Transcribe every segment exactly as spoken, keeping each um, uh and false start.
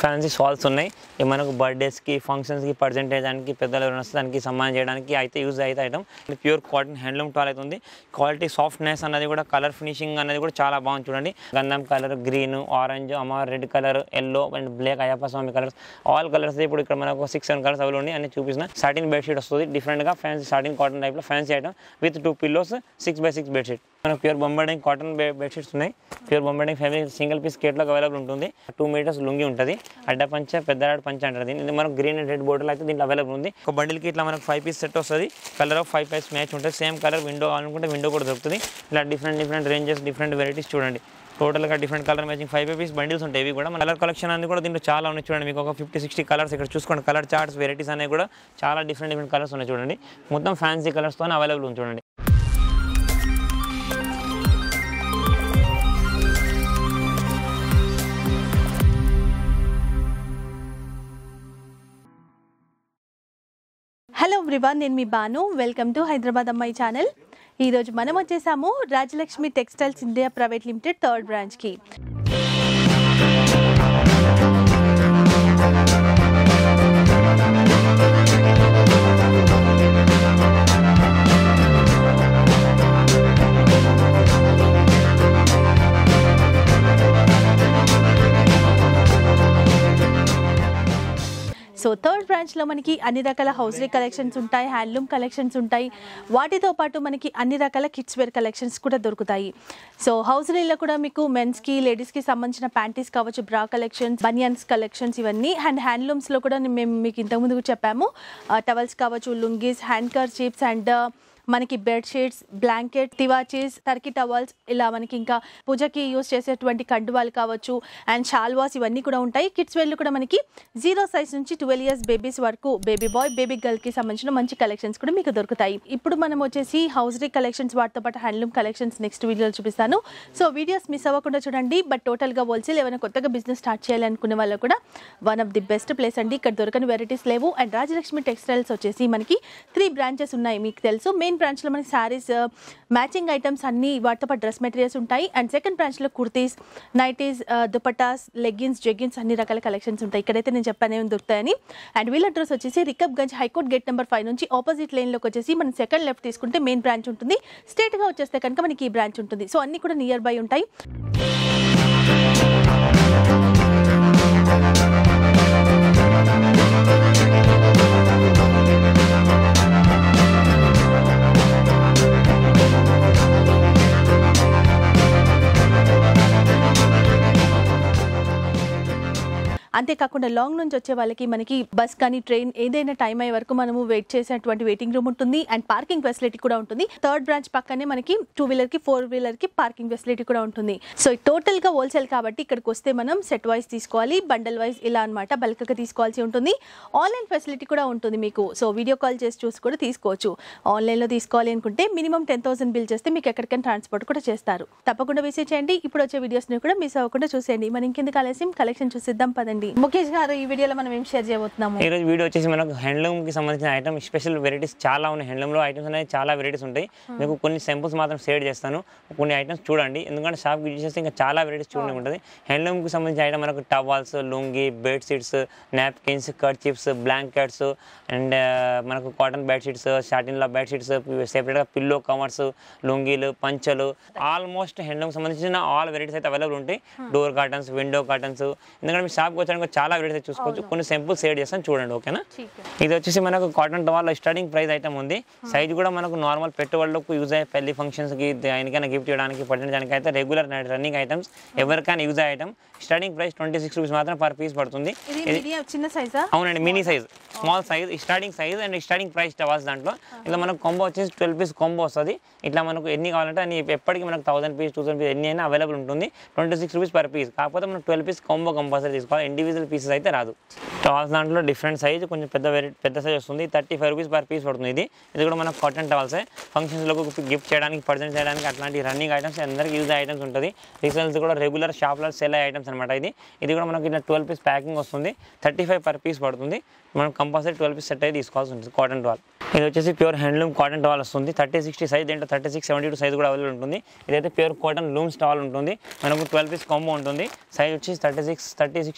Fancy shawls ఉన్నాయి. ఇవి మనకు బర్త్డేస్కి ఫంక్షన్స్కి ప్రజెంట్ చేయడానికి పెద్దలు ఎవరైనా వస్తే దానికి సమానం చేయడానికి అయితే యూజ్ అయితే item. Pure cotton handloom towel అయితే ఉంది. క్వాలిటీ సాఫ్ట్నెస్ అనేది కూడా కలర్ ఫినిషింగ్ అనేది కూడా చాలా బాగుంది. చూడండి గంధం కలర్, గ్రీన్, ఆరెంజ్, అమర్ red colour, yellow and black, Ayyappa Swami colours, all colours ఇప్పుడు ఇక్కడ మనకు సిక్స్ సెవెన్ కలర్స్ అవైలబుల్ ఉన్నాయి. అన్ని చూపిస్తున్నా. సాటిన్ బెడ్షీట్ వస్తుంది డిఫరెంట్గా ఫ్యాన్సీ సాటిన్ కాటన్ టైప్లో fancy item with two pillows, six by six bedsheet. మనకు ప్యూర్ బొంబాయింగ్ కాటన్ బెడ్షీట్స్ ఉన్నాయి. ప్యూర్ బొంబాయింగ్ ఫ్యామిలీ సింగిల్ పీస్ కేట్లో అవైలబుల్ ఉంటుంది. టూ మీటర్స్ లుంగి ఉంటుంది. అడ్డ పంచ, పెద్దరాడు పంచ అంటారు. ఇది మనకు గ్రీన్ అండ్ రెడ్ బోర్డర్ అయితే దీంట్లో అవైలబుల్ ఉంది. ఒక బండిల్కి ఇట్లా మనకు ఫైవ్ పీస్ సెట్ వస్తుంది. Colour of five piece match ఉంటుంది. సేమ్ కలర్ విండో అనుకుంటే విండో కూడా దొరుకుతుంది. ఇలా different different ranges, different varieties చూడండి. టోటల్గా different colour matching five piece bundles ఉంటాయి. ఇవి కూడా మన కలర్ కలెక్షన్ అనేది కూడా దీంట్లో చాలా ఉన్నాయి. చూడండి మీకు ఒక ఫిఫ్టీ సిక్స్టీ కలర్స్ ఇక్కడ చూసుకోండి. కలర్ చార్ట్స్, వెరైటీస్ అనేవి కూడా చాలా డిఫరెంట్ డిఫరెంట్ కలర్స్ ఉన్నాయి. చూడండి మొత్తం ఫ్యాన్సీ కలర్స్తో అవైలబుల్ ఉంది. చూడండి హలో ఎవ్రీవన్, నేను మీ Banu. Welcome to Hyderabad Ammayi channel. ఈరోజు మనం వచ్చేసాము Rajalakshmi textiles India private limited third బ్రాంచ్కి. సో థర్డ్ బ్రాంచ్లో మనకి అన్ని రకాల హౌస్రీ కలెక్షన్స్ ఉంటాయి, హ్యాండ్లూమ్ కలెక్షన్స్ ఉంటాయి. వాటితో పాటు మనకి అన్ని రకాల కిడ్స్ వేర్ కలెక్షన్స్ కూడా దొరుకుతాయి. సో హౌస్రీలో కూడా మీకు మెన్స్కి, లేడీస్కి సంబంధించిన ప్యాంటీస్ కావచ్చు, బ్రా కలెక్షన్స్, బనియన్స్ కలెక్షన్స్ ఇవన్నీ. అండ్ హ్యాండ్లూమ్స్లో కూడా మేము మీకు ఇంతకుముందు చెప్పాము. టవల్స్ కావచ్చు, లుంగీస్, హ్యాండ్ కర్చీఫ్స్ అండ్ మనకి బెడ్షీట్స్, బ్లాంకెట్, తివాచీస్, టర్కీ టవల్స్, ఇలా మనకి ఇంకా పూజకి యూజ్ చేసేటువంటి కండువాలు కావచ్చు అండ్ షాల్వాస్ ఇవన్నీ కూడా ఉంటాయి. కిడ్స్ వేర్లు కూడా మనకి జీరో సైజ్ నుంచి ట్వెల్వ్ ఇయర్స్ బేబీస్ వరకు, బేబీ బాయ్, బేబీ గర్ల్కి సంబంధించిన మంచి కలెక్షన్స్ కూడా మీకు దొరుకుతాయి. ఇప్పుడు మనం వచ్చేసి హౌస్రీ కలెక్షన్స్, వాటితో పాటు హ్యాండ్లూమ్ కలెక్షన్స్ నెక్స్ట్ వీడియోలో చూపిస్తాను. సో వీడియోస్ మిస్ అవ్వకుండా చూడండి. బట్ టోటల్గా హోల్సేల్ ఏమైనా కొత్తగా బిజినెస్ స్టార్ట్ చేయాలనుకునే వాళ్ళు కూడా one of the best place అండి. ఇక్కడ దొరకని వెరైటీస్ లేవు. అండ్ రాజలక్ష్మి టెక్స్టైల్స్ వచ్చేసి మనకి త్రీ బ్రాంచెస్ ఉన్నాయి, మీకు తెలుసు. మెయిన్ బ్రాంచ్లో మనకి శారీస్, మ్యాచింగ్ ఐటమ్స్ అన్ని, వాటితో పాటు డ్రెస్ మెటీరియల్స్ ఉంటాయి. అండ్ సెకండ్ బ్రాంచ్లో kurtis, nighties, dupattas, leggings, jeggings అన్ని రకాల కలెక్షన్స్ ఉంటాయి. ఇక్కడైతే నేను చెప్పాను ఏమి దొరుకుతాయని. అండ్ వీళ్ళ అడ్రస్ వచ్చేసి Rikabganj high court gate number five నుంచి ఆపోజిట్ లైన్లోకి వచ్చేసి మనం సెకండ్ లెఫ్ట్ తీసుకుంటే మెయిన్ బ్రాంచ్ ఉంటుంది. స్ట్రేట్గా వచ్చేస్తే కనుక మనకి ఈ బ్రాంచ్ ఉంటుంది. సో అన్ని కూడా నియర్ బై ఉంటాయి. అంతేకాకుండా లాంగ్ నుంచి వచ్చే వాళ్ళకి మనకి బస్ కానీ ట్రైన్ ఏదైనా టైం అయ్యే వరకు మనము వెయిట్ చేసేటువంటి వెయిటింగ్ రూమ్ ఉంటుంది. అండ్ పార్కింగ్ ఫెసిలిటీ కూడా ఉంటుంది. థర్డ్ బ్రాంచ్ పక్కనే మనకి టూ వీలర్ కి, ఫోర్ వీలర్ కి పార్కింగ్ ఫెసిలిటీ కూడా ఉంటుంది. సో టోటల్ గా హోల్సేల్ కాబట్టి ఇక్కడికి వస్తే మనం సెట్ వైజ్ తీసుకోవాలి, బండల్ వైజ్ ఇలా అనమాట బల్క్ గా తీసుకోవాల్సి ఉంటుంది. ఆన్లైన్ ఫెసిలిటీ కూడా ఉంటుంది మీకు. సో వీడియో కాల్ చేసి చూసి కూడా తీసుకోవచ్చు. ఆన్లైన్ లో తీసుకోవాలి అనుకుంటే మినిమం టెన్ థౌసండ్ బిల్ చేస్తే మీకు ఎక్కడికైనా ట్రాన్స్పోర్ట్ కూడా చేస్తారు. తప్పకుండా విజిట్ చేయండి. ఇప్పుడు వచ్చే వీడియోస్ ని కూడా మిస్ అవ్వకుండా చూసేయండి. మనం ఇంకెందుకు ఆలస్యం, కలెక్షన్ చూసిద్దాం పదండి. ముఖేష్ గారు, ఈ వీడియోలో మనం ఏం షేర్ చేయబోతున్నాము? ఈ రోజు వీడియో వచ్చేసి మనకు హ్యాండ్లూమ్ కి సంబంధించిన ఐటమ్, స్పెషల్ వెరైటీస్ చాలా ఉన్నాయి. హ్యాండ్లూమ్ లో ఐటమ్స్ అనేది చాలా వెరైటీస్ ఉంటాయి. మీకు కొన్ని సింపుల్స్ మాత్రం షేర్ చేస్తాను. కొన్ని ఐటమ్స్ చూడండి, ఎందుకంటే షాప్ విజిట్ చేస్తే ఇంకా చాలా వెరైటీస్ చూడడానికి ఉంటుంది. హ్యాండ్లూమ్ కి సంబంధించిన ఐటమ్ మనకు towels, lungi, bed sheets, napkins, kerchiefs, blankets and మనకు కాటన్ బెడ్ షీట్స్, షాటిన్ లో బెడ్ షీట్స్, సెపరేట్ గా పిల్లో కవర్స్, లుంగీలు, పంచలు, ఆల్మోస్ట్ హ్యాండ్లూమ్ సంబంధించిన ఆల్ వెరైటీస్ అయితే అవైలబుల్ ఉంటాయి. డోర్ కాటన్స్, విండో కాటన్స్, ఎందుకంటే మీ షాప్కి వచ్చడానికి చాలా వెరైటీస్ చూసుకోవచ్చు. కొన్ని సింపుల్ షేర్ చేస్తాను చూడండి, ఓకేనా? ఇది వచ్చేసి మనకు cotton towel starting price item ఉంది. సైజ్ కూడా మనకు నార్మల్ పెట్టుబడులకు యూజ్ అయ్యే, పెళ్లి ఫంక్షన్స్ కి, ఆయనకైనా గిఫ్ట్ చేయడానికి, పట్టడానికి అయితే రెగ్యులర్ రన్నింగ్ ఐటమ్స్, ఎవరికైనా యూజ్ అయ్యే item. Starting price twenty six rupees మాత్రం పర్ పీస్ పడుతుంది. చిన్న సైజా? అవునండి, mini size, small size, starting size and starting price towels. దాంట్లో ఇట్లా మనకు కాంబో వచ్చేసి ట్వెల్వ్ పీస్ కాంబో వస్తుంది. ఇట్లా మనకు ఎన్ని కావాలంటే అన్ని, ఎప్పటికీ మనకు thousand piece, two thousand piece ఎన్ని అయినా అవైలబుల్ ఉంటుంది. Twenty six rupees per piece. కాకపోతే మనం ట్వెల్వ్ పీస్ కాంబో కంపల్సరీ తీసుకోవాలి. ఇండివిజువల్ పీసెస్ అయితే రాదు. టవల్స్ దాంట్లో డిఫరెంట్ సైజ్, కొంచెం పెద్ద పెద్ద సైజ్ వస్తుంది. Thirty five rupees per piece పడుతుంది. ఇది ఇది కూడా మనకు కాటన్ టవల్సే. ఫంక్షన్స్లో గిఫ్ట్ చేయడానికి, ప్రజెంట్ చేయడానికి అట్లాంటి రన్నింగ్ ఐటమ్స్, అందరికీ యూజ్ అయ్యే ఐటమ్స్ ఉంటుంది. రీసేల్స్ కూడా రెగ్యులర్ షాప్లో సెల్ అయ్యే ఐటమ్స్ అనమాట. ఇది ఇది కూడా మనకి ఇట్లా ట్వెల్వ్ పీస్ ప్యాకింగ్ వస్తుంది. థర్టీ ఫైవ్ పర్ పీస్ పడుతుంది. మనం కంపల్సరీ ట్వెల్వ్ పీస్ సెట్ అయితే తీసుకోవాల్సి ఉంటుంది. కాటన్ టవల్ ఇది వచ్చేసి ప్యూర్ హ్యాండ్లూమ్ కాటన్ టవల్ వస్తుంది. థర్టీ సిక్స్టీ సైజ్, దీంట్లో thirty six seventy two size కూడా అవైలబుల్ ఉంటుంది. ఇదైతే ప్యూర్ కాటన్ లూమ్స్ టవల్ ఉంటుంది. మనకు ట్వెల్వ్ పీస్ కాంబో ఉంటుంది. సైజ్ వచ్చేసి thirty six thirty sixty size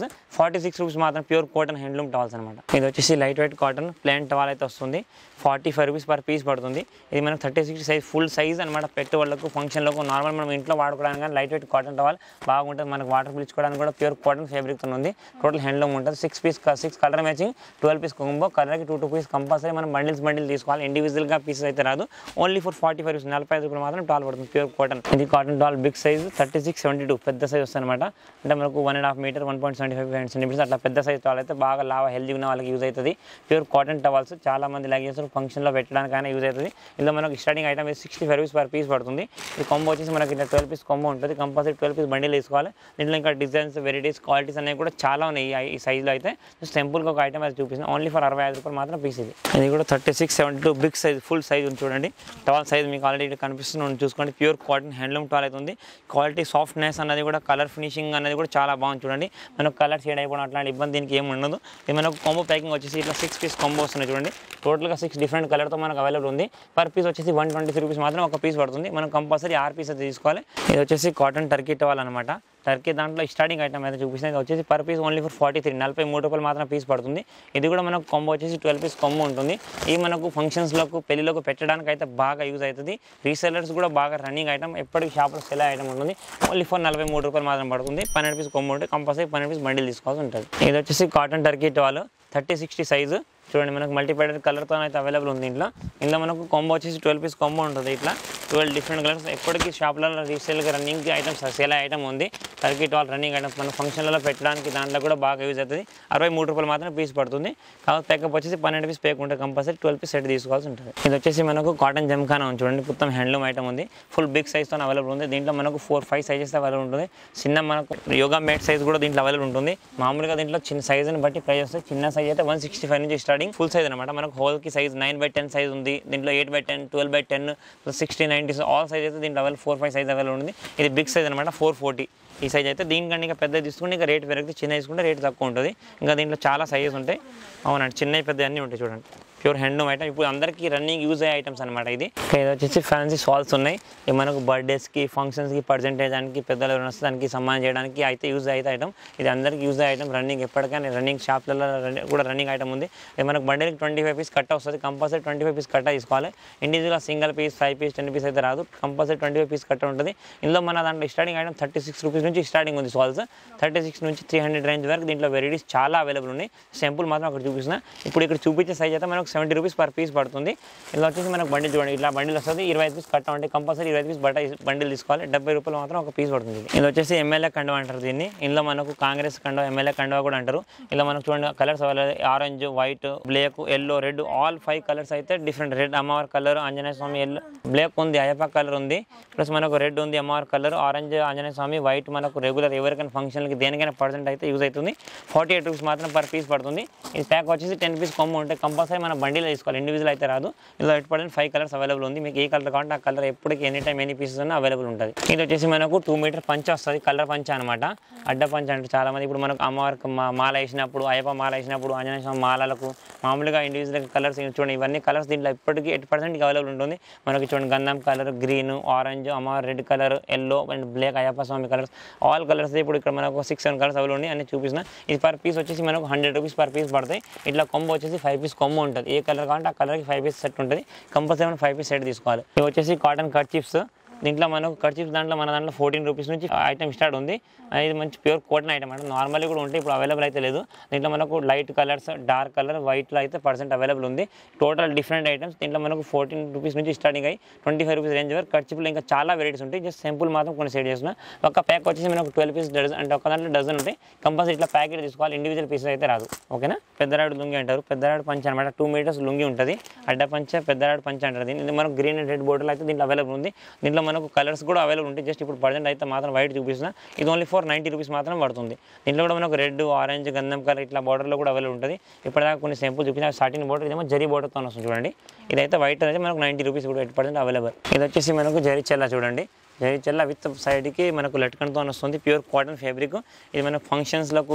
forty six rupees మాత్రం ప్యూర్ కాటన్ హ్యాండ్లూమ్ టవల్స్ అనమాట. ఇది వచ్చేసి light weight cotton plain towel అయితే వస్తుంది. Forty five rupees per piece పడుతుంది. ఇది మనకు thirty six size full size అనమాట. పెట్టుబడులకు ఫంక్షన్లకు నార్మల్ మనం ఇంట్లో వాడుకోవడానికి కానీ లైట్ వెయిట్ కాటన్ టవల్ బాగుంటుంది. మనకు వాటర్ పీల్చుకోవడానికి కూడా ప్యూర్ కాటన్ ఫ్యాబ్రిక్ ఉంది. టోటల్ హ్యాండ్లూమ్ ఉంటుంది. Six piece six colour matching twelve piece combo కలర్కి టూ టూ పీస్ కంపల్సరీ మనం బండిల్స్ బండిల్ తీసుకోవాలి. ఇండివిజువల్గా పీసెస్ అయితే రాదు. Only for forty five rupees నలభై ఐదు రూపాయలు మాత్రం టాల్ పడుతుంది ప్యూర్ కాటన్. ఇది cotton towel big size thirty six seventy two పెద్ద సైజ్ వస్తుంది అనమాట. అంటే మనకు one and half metre one point seventy five centimetres అట్లా పెద్ద సైజ్ టవల్ అయితే బాగా లావా హెల్దీ ఉన్న వాళ్ళకి యూజ్ అవుతుంది. ప్యూర్ కాటన్ టవల్స్ చాలా మంది లైక్ చేస్తారు. ఫంక్షన్లో పెట్టడానికైనా యూజ్ అవుతుంది. ఇందులో మనకు starting item sixty five rupees per piece పడుతుంది. ఈ కొంబో వచ్చేసి మనకి ఇట్లా ట్వెల్వ్ పీస్ కొంబో ఉంటుంది. కంపల్సరీ ట్వెల్వ్ పీస్ బండిల్ తీసుకోవాలి. దీంట్లో ఇంకా డిజైన్స్ వెరైటీస్ క్వాలిటీస్ అనేవి కూడా చాలా ఉన్నాయి. ఈ సైజ్లో అయితే జస్ట్ సింపుల్గా ఒక ఐటమ్ అయితే చూపిస్తుంది. ఓన్లీ ఫర్ అరవై ఐదు రూపాయలు మాత్రం పీస్ ఇది. ఇది కూడా thirty six seventy two big size full size ఉంది చూడండి. టవల్ సైజ్ మీకు ఆల్రెడీ కనిపిస్తుంది చూసుకోండి. ప్యూర్ కాటన్ హ్యాండ్లూమ్ టవల్ అయితే ఉంది. క్వాలిటీ సాఫ్ట్నెస్ అనేది కూడా కలర్ ఫినిషింగ్ అనేది కూడా చాలా బాగుంది చూడండి. మనకు కలర్ షేడ్ అయిపోవడం అట్లాంటి ఇబ్బంది దీనికి ఏమి ఉండదు. ఇది మనకు కాంబో ప్యాకింగ్ వచ్చేసి ఇట్లా సిక్స్ పీస్ కాంబో వస్తుంది చూడండి. టోటల్గా సిక్స్ డిఫరెంట్ కలర్తో మనకు అవైలబుల్ ఉంది. పర్ పీస్ వచ్చేసి వన్ ట్వంటీ త్రీ రూపీస్ మాత్రం ఒక పీస్ పడుతుంది. మనం కంపల్సరీ ఆరు పీస్ అయితే తీసుకోవాలి. ఇది వచ్చేసి కాటన్ టర్కీ టవల్ అనమాట. టర్కీ దాంట్లో స్టార్టింగ్ ఐటమ్ అయితే చూపిస్తుంది. ఇది వచ్చేసి per piece only for forty three నలభై మూడు రూపాయలు మాత్రం పీస్ పడుతుంది. ఇది కూడా మనకు కాంబో వచ్చేసి ట్వెల్వ్ పీస్ కాంబో ఉంటుంది. ఇది మనకు ఫంక్షన్స్లకు పెళ్లిలకు పెట్టడానికి అయితే బాగా యూజ్ అవుతుంది. రీసెలర్స్ కూడా బాగా రన్నింగ్ ఐటమ్ ఎప్పటికీ షాప్లో సెల్ ఐటమ్ ఉంటుంది. ఓన్లీ ఫర్ నలభై మూడు రూపాయలు మాత్రం పడుతుంది. పన్నెండు పీస్ కాంబో ఉంటే కంపల్సరీ పన్నెండు పీస్ బండిల్ తీసుకోవాల్సి ఉంటుంది. ఇది వచ్చేసి cotton Turkey towel thirty sixty size చూడండి. మనకు మల్టీపైడెడ్ కలర్తో అయితే అవైలబుల్ ఉంది. ఇంట్లో ఇందులో మనకు కాంబో వచ్చేసి ట్వెల్వ్ పీస్ కాంబో ఉంటుంది. ఇట్లా ట్వెల్వ్ డిఫరెంట్ కలర్స్ ఎప్పటికీ షాప్లలో రీసేల్గా రన్నింగ్ ఐటమ్స్ సేల్ ఐటమ్ ఉంది. టర్కీ టవల్ రన్నింగ్ ఐటమ్స్ మన ఫంక్షన్లలో పెట్టడానికి దాంట్లో కూడా బాగా యూజ్ అవుతుంది. అరవై మూడు రూపాయలు మాత్రం పీస్ పడుతుంది. కాబట్టి ప్యాకప్ వచ్చేసి పన్నెండు పీస్ పేక్ ఉంటే కంపల్సరీ ట్వెల్వ్ పీస్ సెట్ తీసుకోవాల్సి ఉంటుంది. ఇది వచ్చేసి మనకు కాటన్ జమ్ఖానా ఉంది చూడండి. మొత్తం హ్యాండ్లూమ్ ఐటమ్ ఉంది. ఫుల్ బిగ్ సైజ్తో అవైలబుల్ ఉంది. దీంట్లో మనకు ఫోర్ ఫైవ్ సైజెస్ అవైలబుల్ ఉంటుంది. చిన్న మనకు యోగా మ్యాట్ సైజ్ కూడా దీంట్లో అవైలబుల్ ఉంటుంది. మామూలుగా దీంట్లో చిన్న సైజుని బట్టి ప్రైస్ వస్తుంది. చిన్న సైజ్ అయితే వన్ సిక్స్టీ ఫైవ్ నుంచి స్టార్టింగ్ ఫుల్ సైజ్ అనమాట. మనకు హోల్కి size nine by ten size ఉంది. దీంట్లో eight by ten twelve by ten sixty ninety all size అయితే దీంట్లో available four five size available ఉంది. ఇది బిగ్ సైజ్ అనమాట ఫోర్ ఫోర్టీ ఈ సైజ్ అయితే. దీనికంటే ఇంకా పెద్ద తీసుకుంటే ఇంకా రేట్ పెరిగితే చిన్న తీసుకుంటే రేట్ తక్కువ ఉంటుంది. ఇంకా దీంట్లో చాలా సైజెస్ ఉంటాయి. అవునండి చిన్నవి పెద్ద అన్నీ ఉంటాయి చూడండి. ప్యూర్ హ్యాండ్లూమ్ ఐటమ్ ఇప్పుడు అందరికీ రన్నింగ్ యూజ్ అయ్యే ఐటమ్స్ అనమాట. ఇది ఇది వచ్చేసి ఫ్యాన్సీ సాల్స్ ఉన్నాయి. ఇవి మనకు బర్త్డేస్కి ఫంక్షన్స్కి ప్రజెంటేజ్ దానికి పెద్దలు ఎవరైనా వస్తే దానికి సమ్మాన్ చేయడానికి అయితే యూజ్ అయితే ఐటమ్. ఇది అందరికీ యూజ్ అయ్యే ఐటమ్. రన్నింగ్ ఎప్పటికైనా రన్నింగ్ షాప్లలో కూడా రన్నింగ్ ఐటమ్ ఉంది. ఇది మనకు బండిల్కి ట్వంటీ ఫైవ్ పీస్ కట్ట వస్తుంది. కంపల్సరీ ట్వంటీ ఫైవ్ పీస్ కట్ట తీసుకోవాలి. ఇండివిజువల్గా single piece five piece ten piece అయితే రాదు. కంపల్సరీ ట్వంటీ ఫైవ్ పీస్ కట్ట ఉంటుంది. ఇందులో మన దాంట్లో starting item thirty six rupees నుంచి స్టార్టింగ్ ఉంది. సాల్స్ థర్టీ సిక్స్ నుంచి త్రీ హండ్రెడ్ రేంజ్ వరకు దీంట్లో వెరైటీస్ చాలా అవైలబుల్ ఉన్నాయి. సింపుల్ మాత్రం అక్కడ చూపిస్తున్నా. ఇప్పుడు ఇక్కడ చూపించే సైజ్ అయితే మనకు సెవెంటీ రూపీస్ పర్ పీస్ పడుతుంది. ఇలా వచ్చేసి మనకు బండిల్ చూడండి. ఇట్లా బండిల్ వస్తుంది. ఇరవై ఐదు పీస్ కట్ట ఉంటే కంపల్సరీ ఇరవై ఐదు పీస్ బట్ట బండిల్ తీసుకోవాలి. డెబ్బై రూపాయలు మాత్రం ఒక పీస్ పడుతుంది. ఇది వచ్చేసి ఎమ్మెల్యే కండువ అంటారు దీన్ని. ఇందులో మనకు కాంగ్రెస్ కండువ ఎమ్మెల్యే కండువ కూడా అంటారు. ఇలా మనకు చూడండి colours orange white black yellow red all five colours అయితే డిఫరెంట్. రెడ్ అమ్మవారి colour Anjaneya Swami yellow black ఉంది అయ్యప్ప కలర్ ఉంది. ప్లస్ మనకు రెడ్ ఉంది అమ్మవారి colour orange Anjaneya Swami white మనకు రెగ్యులర్ ఎవరికైనా ఫంక్షన్కి దేనికైనా పర్సెంట్ అయితే యూజ్ అవుతుంది. ఫార్టీ ఎయిట్ రూపీస్ మాత్రం పర్ పీస్ పడుతుంది. ఈ ప్యాక్ వచ్చేసి టెన్ పీస్ కొమ్ము ఉంటే కంపల్సరీ మన బండిలో తీసుకోవాలి. ఇండివిజువల్ అయితే రాదు. ఇలా eight percent five colours available ఉంది. మీకు ఏ కలర్ కావాలంటే ఆ కలర్ ఎప్పటికీ ఎనీ టైం ఎనీ పీసెస్ అన్న అవైలబుల్ ఉంటుంది. ఇది వచ్చేసి మనకు టూ మీటర్ పంచ వస్తుంది. కలర్ పంచ అనమాట. అడ్డ పంచ అంటే చాలా మంది ఇప్పుడు మనకు అమ్మవారికి మాల వేసినప్పుడు అయ్యప్ప మాల వేసినప్పుడు ఆంజనేయ స్వామి మాలలకు మామూలుగా ఇండివిజువల్ కలర్స్ చూడండి. ఇవన్నీ కలర్స్ దీంట్లో ఎప్పటికీ ఎయిట్ పర్సెంట్ అవైలబుల్ ఉంటుంది. మనకి చూడండి గంధం కలర్ గ్రీన్ ఆరెంజ్ అమ్మవారి red colour yellow and black Ayyappa Swami colours all colours ఇప్పుడు ఇక్కడ మనకు సిక్స్ సెవెన్ కలర్స్ అవైలబుల్ ఉన్నాయి అని చూపిస్తున్నా. ఇది పర్ పీస్ వచ్చేసి మనకు హండ్రెడ్ రూపీస్ పర్ పీస్ పడతాయి. ఇట్లా కొమ్ము వచ్చేసి ఫైవ్ పీస్ కొమ్ము ఉంటుంది. ఏ కలర్ కావాలంటే ఆ కలర్కి ఫైవ్ పీస్ సెట్ ఉంటుంది. కంపల్సరీ మనం ఫైవ్ పీస్ సెట్ తీసుకోవాలి. ఇవి వచ్చేసి కాటన్ కట్ చిప్స్. దీంట్లో మనకు కట్ చిప్స్ దాంట్లో మన దాంట్లో ఫోర్టీన్ రూపీస్ నుంచి ఐటమ్ స్టార్ట్ ఉంది. ఇది మంచి ప్యూర్ కాటన్ ఐటమ్ అంటే నార్మల్గా కూడా ఉంటాయి. ఇప్పుడు అవైలబుల్ అయితే లేదు. దీంట్లో మనకు లైట్ కలర్స్ డార్క్ కలర్ వైట్లో అయితే పర్సెంట్ అవైలబుల్ ఉంది. Total different items. దీంట్లో మనకు ఫోర్టీన్ రూపీస్ నుంచి స్టార్టింగ్ అయ్యి ట్వంటీ ఫైవ్ రూపీస్ రేంజ్ వరకు కట్ చిప్లో ఇంకా చాలా వెరైటీస్ ఉంటాయి. జస్ట్ సింపుల్ మాత్రం కొన్ని సెట్ చేస్తున్నా. ఒక ప్యాక్ వచ్చేసి మనకు ట్వెల్వ్ పీస్ డజన్ అంటే ఒక దాంట్లో డజన్ ఉంటాయి. కంపల్సరీ ఇట్లా ప్యాకెట్ తీసుకోవాలి. ఇండివిజువల్ పీసెస్ అయితే రాదు. ఓకేనా. పెద్దరాడు లుంగి అంటారు. పెద్దరాడు పంచ అనమాట. టూ మీటర్స్ లుంగి ఉంటుంది. అడ్డ పంచ పెద్దరాడు పంచ అంటారు. దీన్ని మనకు గ్రీన్ అండ్ రెడ్ బోర్డర్లు అయితే దీంట్లో అవైలబుల్ ఉంది. దీంట్లో మనకు కలర్స్ కూడా అవైలబుల్ ఉంటాయి. జస్ట్ ఇప్పుడు ప్రజెంట్ అయితే మాత్రం వైట్ చూపిస్తున్నా. ఇది ఓన్లీ ఫోర్ నైంటీ రూపీస్ మాత్రం పడుతుంది. దీంట్లో కూడా మనకు రెడ్ ఆరెంజ్ గంధం కలర్ ఇట్లా బార్డర్లో కూడా అవైలబుల్ ఉంటుంది. ఇప్పటిదాకా కొన్ని సింపుల్ చూపించిన సాటిన్ బోర్డర్ ఇదేమో జరీ బోర్డర్తో వస్తుంది చూడండి. ఇదైతే వైట్ అయితే మనకు నైంటీ రూపీస్ కూడా ఎయిట్ పర్సెంట్ అవైలబుల్. ఇది వచ్చేసి మనకు జరీ చెల్ల చూడండి. జరీ చెల్ల విత్ సైడ్కి మనకు లట్కన్తో వస్తుంది. Pure cotton fabric. ఇది మనకు ఫంక్షన్స్లకు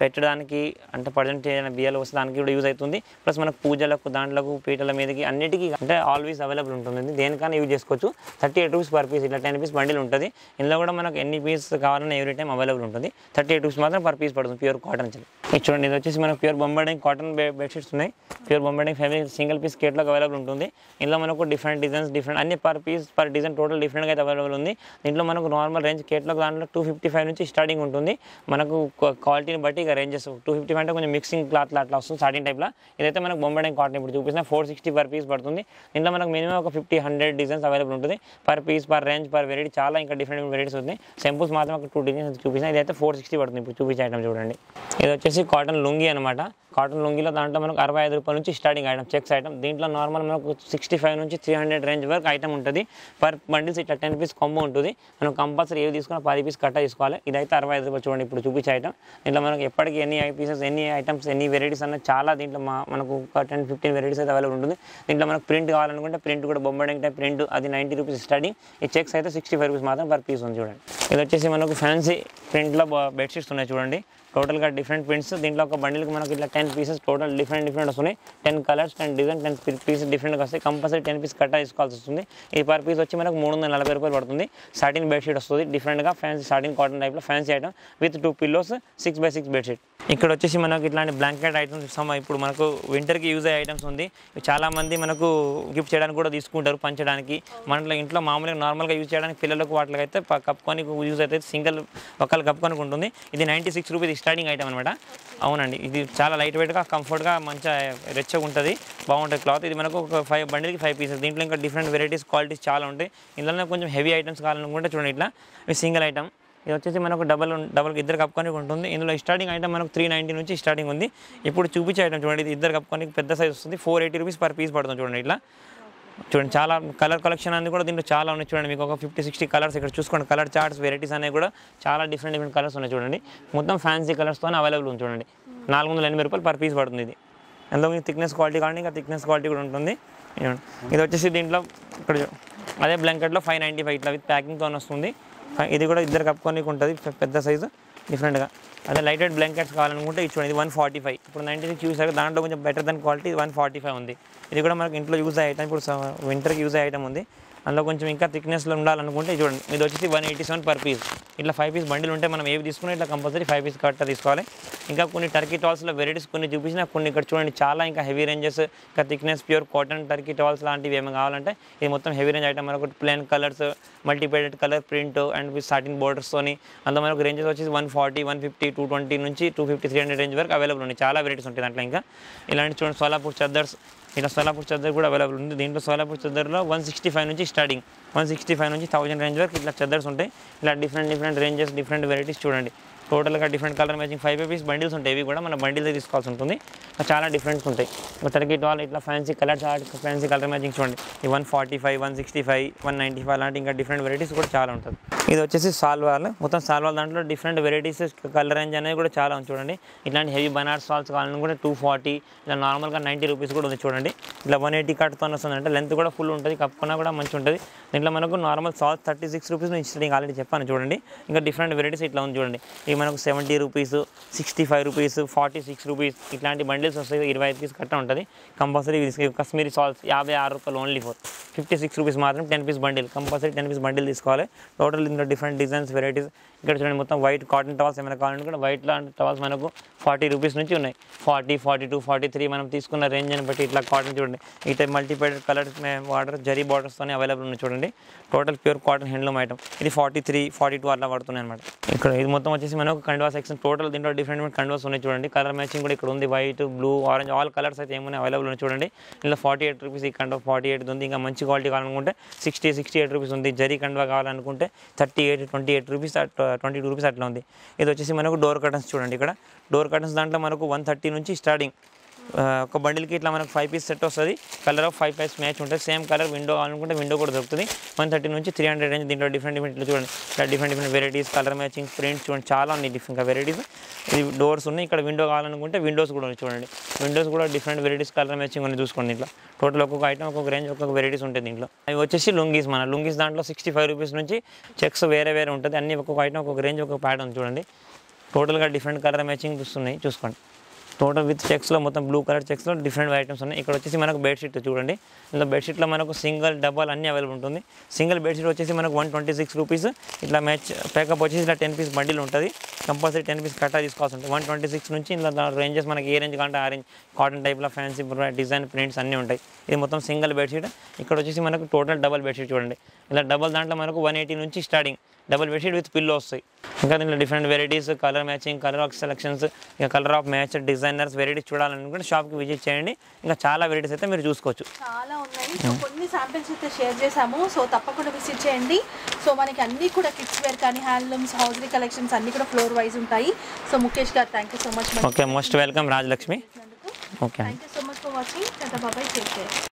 పెట్టడానికి అంటే ప్రజెంట్ చేయడానికి బియ్యాలు వస్తే దానికి కూడా యూజ్ అవుతుంది. ప్లస్ మనకు పూజలకు దాంట్లకు పీటల మీదకి అన్నిటికీ అంటే ఆల్వేస్ అవైలబుల్ ఉంటుంది. దేనికైనా యూజ్ చేసుకోవచ్చు. Thirty eight rupees per piece ఇట్లా టెన్ పీస్ బండిల్ ఉంటుంది. ఇందులో కూడా మనకు ఎన్ని పీస్ కావాలన్నా ఎవ్రీ టైం అవైలబుల్ ఉంటుంది. థర్టీ ఎయిట్ రూపీస్ మాత్రం పర్ పీస్ పడుతుంది ప్యూర్ కాటన్. ఇది చూడండి, ఇది వచ్చేసి మనకు ప్యూర్ బొంబాయి కాటన్ బెడ్షీట్స్ ఉన్నాయి. Pure Bombay fabric single piece catalogue available ఉంటుంది. ఇందులో మనకు డిఫరెంట్ డిజైన్స్ డిఫరెంట్ అన్ని per piece per design total డిఫరెంట్గా అయితే అవైలబుల్ ఉంది. దీంట్లో మనకు నార్మల్ రేంజ్ కేటలాగ్ దాంట్లో టూ ఫిఫ్టీ ఫైవ్ నుంచి స్టార్టింగ్ ఉంటుంది. మనకు క్వాలిటీని బట్టి ఇక రేంజెస్ టూ ఫిఫ్టీ ఫైవ్ అంటే కొంచెం మిక్సింగ్ క్లాత్ అట్లా వస్తుంది సాటిన్ టైప్లో. ఇదైతే మనకు బొంబాయి కాటన్ ఇప్పుడు చూపిస్తున్న ఫోర్ సిక్స్టీ పర్ పీస్ పడుతుంది. దీంట్లో మనకు మినిమం ఒక ఫిఫ్టీ హండ్రెడ్ డిజైన్స్ అవైలబుల్ ఉంటుంది. Per piece per range per variety చాలా ఇంకా డిఫరెంట్ వెరైటీస్ ఉంది. సింపుల్స్ మాత్రం ఒక టూ డిజైన్స్ చూపిస్తాను. ఇదైతే ఫోర్ సిక్స్టీ పడుతుంది. ఇప్పుడు చూపించే ఐటమ్ చూడండి, ఇది వచ్చేసి కాటన్ లుంగి అనమాట. కాటన్ లుంగిలో దాంట్లో మనకు అరవై ఐదు రూపాయల నుంచి స్టార్టింగ్ ఐటమ్ చెక్స్ ఐటమ్. దీంట్లో నార్మల్ మనకు సిక్స్టీ ఫైవ్ నుంచి త్రీ హండ్రెడ్ రేంజ్ వరకు ఐటమ్ ఉంటుంది. పర్ బండిల్స్ ఇట్లా టెన్ పీస్ కొంబో ఉంటుంది. మనం కంపల్సరీ ఏవి తీసుకున్నా పది పీస్ కట్ట తీసుకోవాలి. ఇదైతే అరవై ఐదు రూపాయలు చూడండి ఇప్పుడు చూపించే ఐటమ్. దీంట్లో మనకు ఎప్పటికీ ఎన్ని పీసెస్ ఎన్ని ఐటమ్స్ ఎన్ని వెరైటీస్ అన్న చాలా దీంట్లో మా మనకు ఒక టెన్ ఫిఫ్టీన్ వెరైటీస్ అయితే అవైలబుల్ ఉంటుంది. దీంట్లో మనకు ప్రింట్ కావాలనుకుంటే ప్రింట్ కూడా బొంబాయి టైప్ ప్రింట్ అది నైంటీ రూపీస్ స్టార్టింగ్. ఈ చెక్స్ అయితే సిక్స్టీ ఫైవ్ రూపీస్ మాత్రం పర్ పీస్ ఉంది చూడండి. ఇది వచ్చేసి మనకు ఫ్యాన్సీ ప్రింట్లో బెడ్షీట్స్ ఉన్నాయి చూడండి. టోటల్గా డిఫరెంట్ ప్రింట్స్. దీంట్లో ఒక బండిల్కి మనకి ఇట్లా ten pieces total different different వస్తున్నాయి. Ten colours ten design ten pieces డిఫరెంట్గా వస్తాయి. కంపల్సరీ టెన్ పీస్ కట్ట తీసుకోవాల్సి వస్తుంది. ఈ పర్ పీస్ వచ్చి మనకు మూడు వందల నలభై రూపాయలు పడుతుంది. సాటిన్ బెడ్షీట్ వస్తుంది డిఫరెంట్గా ఫ్యాన్సీ సాటిన్ కాటన్ టైప్లో fancy item with two pillows six by six bedsheet. ఇక్కడ వచ్చేసి మనకు ఇట్లాంటి బ్లాంకెట్ ఐటమ్స్ ఇస్తాము. ఇప్పుడు మనకు వింటర్కి యూజ్ అయ్యే ఐటమ్స్ ఉంది. చాలామంది మనకు గిఫ్ట్ చేయడానికి కూడా తీసుకుంటారు పంచడానికి. మనలో ఇంట్లో మామూలుగా నార్మల్గా యూజ్ చేయడానికి పిల్లలకు వాటికి అయితే కప్పుకొని యూజ్ అవుతుంది. సింగిల్ ఒకళ్ళు కప్పుకొని ఉంటుంది. ఇది ninety six rupees starting item అనమాట. అవునండి, ఇది చాలా లైట్ వెయిట్గా కంఫర్ట్గా మంచిగా రెచ్చగా ఉంటుంది. బాగుంటుంది క్లాత్. ఇది మనకు ఒక ఫైవ్ బండిల్కి ఫైవ్ పీసెస్. దీంట్లో ఇంకా డిఫరెంట్ వెరైటీస్ క్వాలిటీస్ చాలా ఉంటాయి. ఇందులో కొంచెం హెవీ ఐటమ్స్ కావాలనుకుంటే చూడండి ఇట్లా ఇది సింగిల్ ఐటమ్. ఇది వచ్చేసి మనకు డబల్ డబల్ ఇద్దరు కప్పుకొని ఉంటుంది. ఇందులో స్టార్టింగ్ ఐటమ్ మనకు త్రీ నైంటీ నుంచి స్టార్టింగ్ ఉంది. ఇప్పుడు చూపించే ఐటమ్ చూడండి, ఇది ఇద్దరు కప్పుకొని పెద్ద సైజ్ వస్తుంది. Four eighty rupees per piece పడుతుంది చూడండి. ఇట్లా చూడండి చాలా కలర్ కలెక్షన్ అనేది కూడా దీంట్లో చాలా ఉన్నాయి చూడండి. మీకు ఒక ఫిఫ్టీ సిక్స్టీ కలర్స్ ఇక్కడ చూసుకోండి. కలర్ చార్ట్స్ వెరైటీస్ అనేవి కూడా చాలా డిఫరెంట్ డిఫరెంట్ కలర్స్ ఉన్నాయి చూడండి. మొత్తం ఫ్యాన్సీ కలర్స్తో అవైలబుల్ ఉంది చూడండి. నాలుగు వందల ఎనభై రూపాయలు పర్ పీస్ పడుతుంది. ఇది అందులో మీకు థిక్నెస్ క్వాలిటీ కావాలి, ఇంకా థిక్నెస్ క్వాలిటీ కూడా ఉంటుంది. ఇది వచ్చేసి దీంట్లో ఇక్కడ అదే బ్లాంకెట్లో ఫైవ్ నైంటీ ఫైవ్ ఇట్లా విత్ ప్యాకింగ్తో వస్తుంది. ఇది కూడా ఇద్దరు కప్పుకొని ఉంటుంది పెద్ద సైజు డిఫరెంట్గా. అదే లైట్ వెయిట్ బ్లాంకెట్స్ కావాలనుకుంటే ఇది చూడండి, ఇది వన్ ఫార్టీ ఫైవ్ ఇప్పుడు నైంటీ సిక్స్ యూస్ అయ్యాక దాంట్లో కొంచెం better than quality one forty five ఉంది. ఇది కూడా మనకి ఇంట్లో యూజ్ అయ్యే ఐటమ్. ఇప్పుడు వింటర్కి యూజ్ అయ్యే ఐటమ్ ఉంది. అందులో కొంచెం ఇంకా థిక్నెస్లో ఉండాలనుకుంటే చూడండి, ఇది వచ్చేసి one eighty seven per piece. ఇట్లా ఫైవ్ పీస్ బండిల్ ఉంటే మనం ఏవి తీసుకున్నా ఇట్లా కంపల్సరీ ఫైవ్ పీస్ కట్ట తీసుకోవాలి. ఇంకా కొన్ని టర్కీ టాల్స్లో వెరైటీస్ కొన్ని చూపించిన కొన్ని ఇక్కడ చూడండి చాలా ఇంకా హెవీ రేంజెస్ ఇంకా thickness pure cotton turkey towels లాంటివి ఏమైనా కావాలంటే ఇది మొత్తం హెవీ రేంజ్ ఐటమ్. మనకు ప్లేన్ కలర్స్ మల్టీపేడెడ్ colour print and with satin బోర్డర్స్తోని అందులో మనకు రేంజెస్ వచ్చేసి one forty one fifty two twenty నుంచి two fifty three hundred range వరకు అవైలబుల్ ఉన్నాయి. చాలా వెరైటీస్ ఉంటాయి దాంట్లో. ఇంకా ఇలాంటి చూడండి సోలాపూర్ చద్దర్స్, ఇట్లా సోలాపూర్ చద్దర్ కూడా అవైలబుల్ ఉంది. దీంట్లో సోలాపూర్ చద్దర్లో వన్ సిక్స్టీ ఫైవ్ నుంచి స్టార్టింగ్ వన్ సిక్స్టీ ఫైవ్ నుంచి థౌసండ్ రేంజ్ వరకు ఇట్లా చద్దర్స్ ఉంటాయి. ఇలా different different ranges different varieties చూడండి. టోటల్గా different colour matching five piece bundles ఉంటాయి. ఇవి కూడా మన బండిల్స్ తీసుకోవాల్సి ఉంటుంది. చాలా డిఫరెంట్స్ ఉంటాయి. టర్కీ టాల్ ఇట్లా fancy colour chart fancy colour matching చూడండి. ఈ one forty five one sixty five one ninety five అలాంటి ఇంకా డిఫరెంట్ వెరైటీస్ కూడా చాలా ఉంటుంది. ఇది వచ్చేసి సాల్వాల్, మొత్తం సాల్వాల్ దాంట్లో డిఫరెంట్ వెరైటీస్ కలర్ రేంజ్ అనేది కూడా చాలా ఉంది చూడండి. ఇట్లాంటి హెవీ బనార్స్ సాల్స్ కావాలని కూడా టూ ఫార్టీ ఇలా నార్మల్గా నైంటీ రూపీస్ కూడా ఉంది చూడండి. ఇట్లా వన్ ఎయిటీ కట్తో వస్తుంది అంటే లెంత్ కూడా ఫుల్ ఉంటుంది, కప్పుకున్నా కూడా మంచిగా ఉంటుంది. దీంట్లో మనకు normal shawls thirty six rupees నుంచి స్టార్టింగ్ ఆల్రెడీ చెప్పాను చూడండి. ఇంకా డిఫరెంట్ వెరైటీస్ ఇట్లా ఉంది చూడండి. ఇవి మనకు seventy rupees sixty five rupees forty six rupees ఇట్లాంటి బండిల్స్ వస్తాయి. ఇరవై ఐదు పీస్ కట్ట ఉంటుంది కంపల్సరీ. కశ్మీరీ సాల్స్ యాభై ఆరు రూపాయలు only four fifty six rupees మాత్రం ten piece bundle compulsory ten piece bundle తీసుకోవాలి. టోటల్ ఇందులో డిఫరెంట్ డిజైన్స్ వెరైటీస్ ఇక్కడ చూడండి. మొత్తం వైట్ కాటన్ టవల్స్ ఏమైనా కావాలంటే కూడా వైట్ లాంటి టవల్స్ మనకు ఫార్టీ రూపీస్ నుంచి ఉన్నాయి. Forty forty two forty three మనం తీసుకున్న రేంజ్ అని బట్టి ఇట్లా కాటన్ చూడండి. ఇట్లా మల్టీపేడెడ్ కలర్స్ వాటర్ జరీ బార్డర్స్తోనే అవైలబుల్ ఉన్నాయి చూడండి. Total pure cotton handloom item. ఇది ఫార్టీ త్రీ ఫార్టీ టూ అట్లా పడుతున్నాయి అనమాట. ఇక్కడ ఇది మొత్తం వచ్చేసి మనకు కండువా సెక్షన్. టోటల్ దీంట్లో డిఫరెంట్ డిఫరెంట్ కండువాస్ ఉన్నాయి చూడండి. కలర్ మ్యాచింగ్ కూడా ఇక్కడ ఉంది. White blue orange all colours అయితే ఏమైనా అవైలబుల్ ఉన్నాయి చూడండి. ఇందులో ఫార్టీ ఎయిట్ రూపీస్ ఈ కండువా ఫార్టీ ఎయిట్ ఉంది. ఇంకా మంచి క్వాలిటీ కావాలనుకుంటే సిక్స్టీ సిక్స్టీ ఎయిట్ రూపీస్ ఉంది. జరీ కండువా కావాలనుకుంటే thirty eight twenty eight rupees twenty two rupees అట్లా ఉంది. ఇది వచ్చేసి మనకు డోర్ కర్టన్స్ చూడండి. ఇక్కడ డోర్ కర్టన్స్ దాంట్లో మనకు వన్ థర్టీ నుంచి స్టార్టింగ్. ఒక బండిల్కి ఇట్లా మనకు ఫైవ్ పీస్ సెట్ వస్తుంది. Colour of five piece match ఉంటుంది. సేమ్ కలర్ విండో కావాలనుకుంటే విండో కూడా దొరుకుతుంది. వన్ థర్టీ నుంచి త్రీ హండ్రెడ్ రేంజ్. దీంట్లో డిఫరెంట్ డిఫరెంట్ చూడండి. ఇట్లా different different varieties colour matching prints చూడండి చాలా ఉన్నాయి. డిఫరెంట్ వెరైటీస్ ఇది డోర్స్ ఉన్నాయి. ఇక్కడ విండో కావాలనుకుంటే విండోస్ కూడా ఉన్నాయి చూడండి. విండోస్ కూడా డిఫరెంట్ వెరైటీస్ కలర్ మ్యాచింగ్ ఉన్నాయి చూసుకోండి. ఇట్లా టోటల్ ఒక్కొక్క ఐటమ్ ఒక్కొక్క రేంజ్ ఒక్కొక్క వెరైటీస్ ఉంటుంది దీంట్లో. అవి వచ్చేసి లుంగీస్. మన లుంగీస్ దాంట్లో సిక్స్టీ ఫైవ్ రూపీస్ నుంచి చెక్స్ వేరే వేరే ఉంటుంది. అన్ని ఒక్కొక్క ఐటమ్ ఒక్కొక్క రేంజ్ ఒక్కొక్క ప్యాటర్న్ చూడండి. టోటల్గా డిఫరెంట్ కలర్ మ్యాచింగ్ వస్తున్నాయి చూసుకోండి. టోటల్ విత్ చెక్స్లో మొత్తం బ్లూ కలర్ చెక్స్లో డిఫరెంట్ ఐటమ్స్ ఉన్నాయి. ఇక్కడ వచ్చేసి మనకు బెడ్షీట్ చూడండి. ఇందులో బెడ్షీట్లో మనకు సింగిల్ డబల్ అన్ని అవైలబుల్ ఉంటుంది. సింగిల్ బెడ్షీట్ వచ్చేసి మనకు వన్ ట్వంటీ సిక్స్ రూపీస్. ఇట్లా మ్యాచ్ ప్యాకప్ వచ్చేసి ఇట్లా టెన్ పీస్ బండిల్ ఉంటుంది. కంపల్సరీ టెన్ పీస్ కట్టా తీసుకోవాల్సి ఉంటుంది. వన్ ట్వంటీ సిక్స్ నుంచి ఇలా రేంజెస్ మనకి ఏ రేంజ్ కంటే ఆ రేంజ్ కాటన్ టైప్లో ఫ్యాన్సీ డిజైన్ ప్రింట్స్ అన్నీ ఉంటాయి. ఇది మొత్తం సింగిల్ బెడ్షీట్. ఇక్కడ వచ్చేసి మనకు టోటల్ డబల్ బెడ్షీట్ చూడండి. ఇలా డబల్ దాంట్లో మనకు వన్ ఎయిటీ నుంచి starting double bedsheet with pillow వస్తాయి. ఇంకా దీంట్లో different varieties colour matching colour of selections ఇంకా colour of match designers varieties చూడాలనుకుంటే షాప్కి విజిట్ చేయండి. ఇంకా చాలా వెరైటీస్ అయితే మీరు చూసుకోవచ్చు. చాలా ఉన్నాయి. సో కొన్ని శాంపిల్స్ అయితే షేర్ చేసాము. సో తప్పకుండా విజిట్ చేయండి. సో మనకి అన్నీ కూడా కిడ్స్ వేర్ కానీ హ్యాండ్లూమ్స్ హౌస్రీ కలెక్షన్స్ అన్నీ కూడా ఫ్లోర్ వైజ్ ఉంటాయి. సో ముఖేష్ గారు thank you so much. Okay most welcome Rajalakshmi. Okay thank you so much for watching. బాబాయ్ టేక్ కేర్.